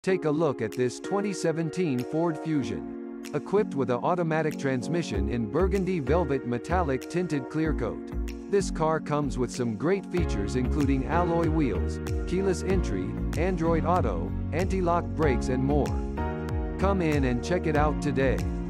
Take a look at this 2017 Ford Fusion. Equipped with an automatic transmission in burgundy velvet metallic tinted clear coat. This car comes with some great features including alloy wheels, keyless entry, Android Auto, anti-lock brakes and more. Come in and check it out today.